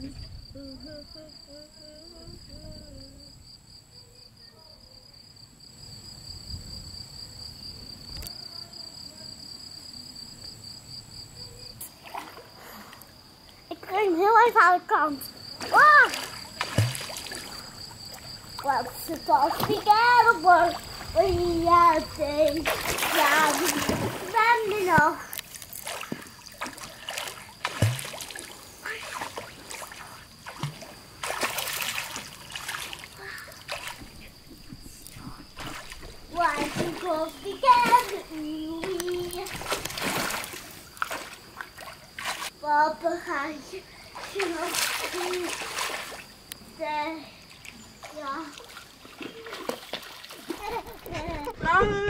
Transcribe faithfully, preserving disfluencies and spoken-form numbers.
Ik ging heel even aan de kant. Oh! Wat is het als together? Ja, thing. Ja, ben er nog. Why to go together? Papagaatje. Ja.